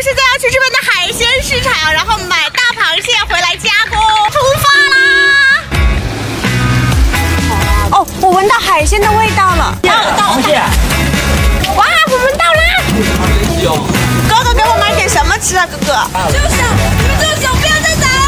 现在要去这边的海鲜市场，然后买大螃蟹回来加工。出发啦！哦，我闻到海鲜的味道了。 螃蟹。 哇，我闻到啦！哥哥，给我买点什么吃啊？哥哥。住手！你们住手！不要再打了！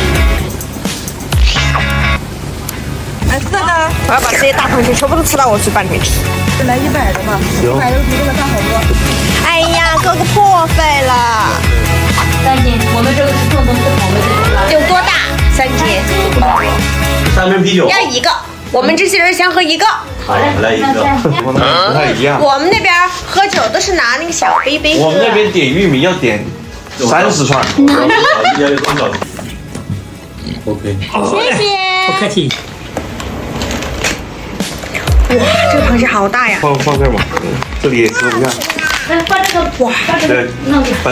哎，哥哥，我要把这些大螃蟹全部都吃到我嘴巴里面去。 来100的吧，100的比这个大好多。 哎呀，哥哥破费了。 3斤，我们这个是正宗不同的。 有多大？3斤。 3瓶啤酒。 要1个，我们这些人先喝1个。 好嘞，来1个。 不太一样。 我们那边喝酒都是拿那个小杯杯喝。 我们那边点玉米要点30串。 OK。 谢谢。 不客气。 哇，这个螃蟹好大呀！ 放这儿吧，这里也吃不下。 来，把这个哇，把这个弄给。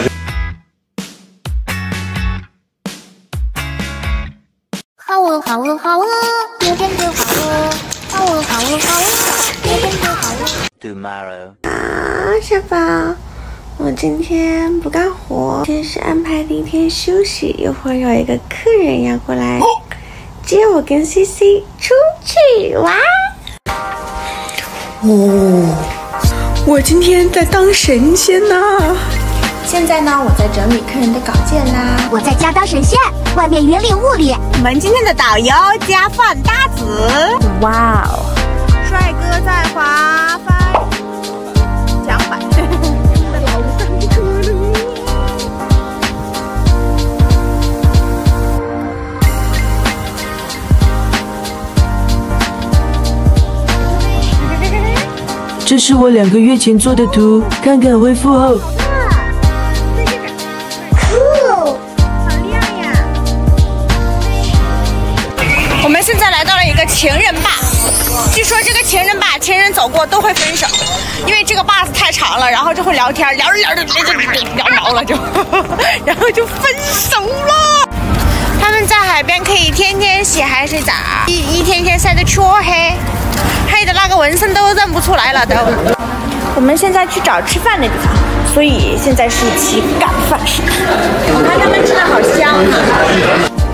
好哦，好哦，好哦，有点就好哦。好哦，好哦，好哦，有点就好哦。 Tomorrow。 小宝，我今天不干活，今天是安排的一天休息，一会儿有一个客人要过来接我跟 CC 出去玩。哦，我今天在当神仙呐！现在呢，我在整理客人的稿件啦。 我在家当神仙，外面云里雾里。 我们今天的导游加饭搭子，哇哦，帅哥在滑帆，桨板。 这是我2个月前做的图，看看恢复后。 好亮呀！我们现在来到了一个情人坝，据说这个情人坝，情人走过都会分手，因为这个坝子太长了，然后就会聊天，聊着聊着就聊毛了就，然后就分手了。他们在海边可以天天洗海水澡，一天天晒得黢黑。黑的那个纹身都认不出来了都。我们现在去找吃饭的地方，所以现在是一期干饭时刻。我看他们吃的好香啊！